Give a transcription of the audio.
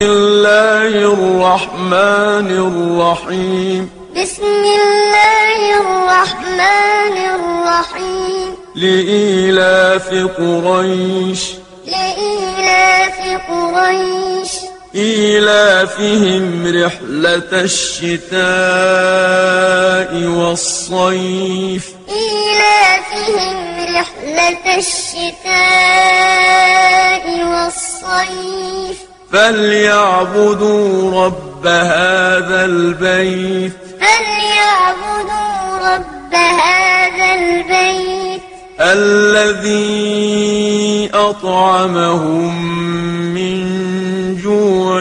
الله الرحمن الرحيم. بسم الله الرحمن الرحيم. لإيلاف قريش. لإيلاف قريش. إيلافهم رحلة الشتاء والصيف. إيلافهم رحلة الشتاء والصيف. فليعبدوا رب هذا البيت. فليعبدوا رب هذا البيت الذي أطعمهم من جوع